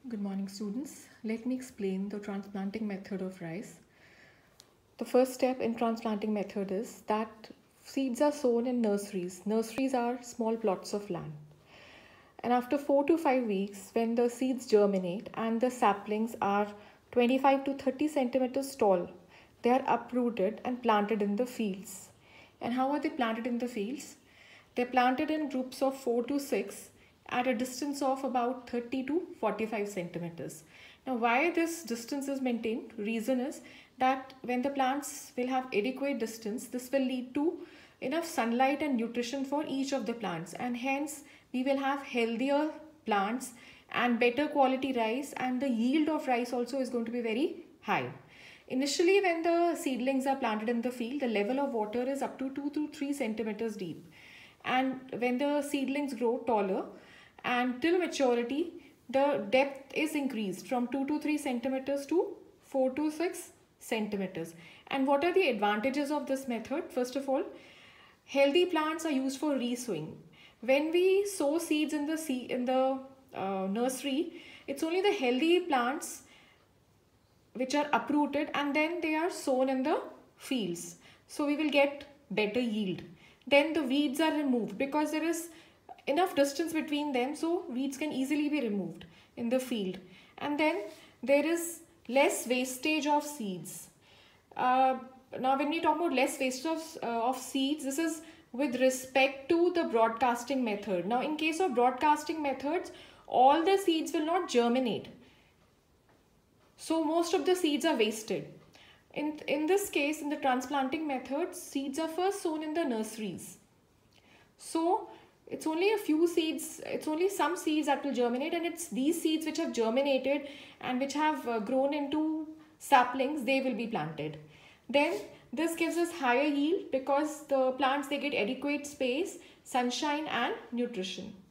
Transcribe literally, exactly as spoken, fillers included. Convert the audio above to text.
Good morning, students. Let me explain the transplanting method of rice. The first step in transplanting method is that seeds are sown in nurseries. Nurseries are small plots of land. And after four to five weeks, when the seeds germinate and the saplings are twenty-five to thirty centimeters tall, they are uprooted and planted in the fields. And how are they planted in the fields? They're planted in groups of four to six at a distance of about thirty to forty-five centimeters. Now, why this distance is maintained? Reason is that when the plants will have adequate distance, this will lead to enough sunlight and nutrition for each of the plants, and hence we will have healthier plants and better quality rice, and the yield of rice also is going to be very high. Initially, when the seedlings are planted in the field, the level of water is up to two to three centimeters deep. And when the seedlings grow taller and till maturity, the depth is increased from two to three centimeters to four to six centimeters. And what are the advantages of this method? First of all, healthy plants are used for resowing. When we sow seeds in the sea, in the uh, nursery, it's only the healthy plants which are uprooted and then they are sown in the fields. So we will get better yield. Then the weeds are removed because there is enough distance between them, so weeds can easily be removed in the field. And then there is less wastage of seeds. Uh, now when we talk about less wastage of, uh, of seeds, this is with respect to the broadcasting method. Now in case of broadcasting methods, all the seeds will not germinate. So most of the seeds are wasted. In, in this case, in the transplanting method, seeds are first sown in the nurseries. So it's only a few seeds, it's only some seeds that will germinate, and it's these seeds which have germinated and which have uh, grown into saplings, they will be planted. Then this gives us higher yield because the plants, they get adequate space, sunshine and nutrition.